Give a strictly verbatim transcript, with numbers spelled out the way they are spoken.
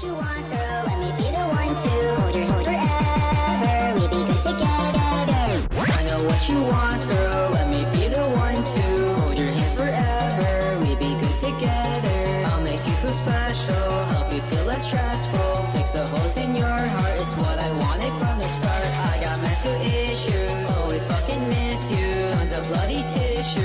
You want, girl, let me be the one to hold your hand forever. We be good together. I know what you want, girl, let me be the one to hold your hand forever. We be good together. I'll make you feel special, help you feel less stressful. Fix the holes in your heart, it's what I wanted from the start. I got mental issues, always fucking miss you. Tons of bloody tissue.